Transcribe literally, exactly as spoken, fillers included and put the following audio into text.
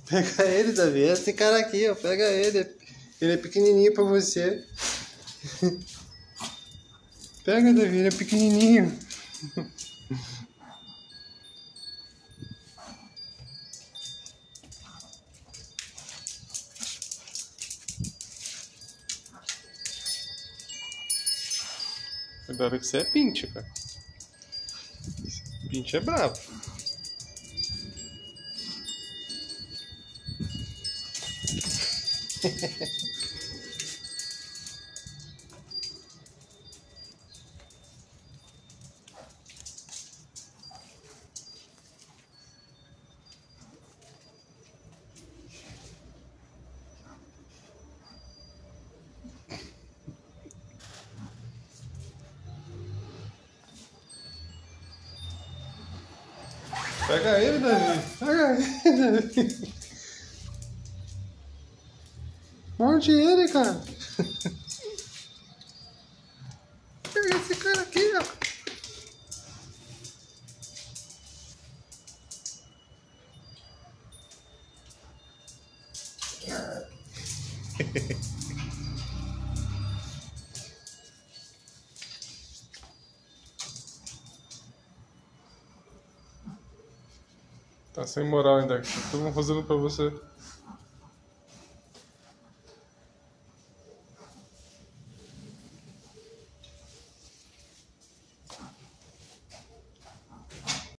Pega ele, Davi. Esse cara aqui, ó. Pega ele. Ele é pequenininho pra você. Pega, Davi. Ele é pequenininho. Agora que você é Pinch, cara. Pinch é bravo. Pega ele, Davi. Pega ele, Davi. Morde ele, cara. Pega esse cara aqui, ó. Tá sem moral ainda. Tô fazendo pra você.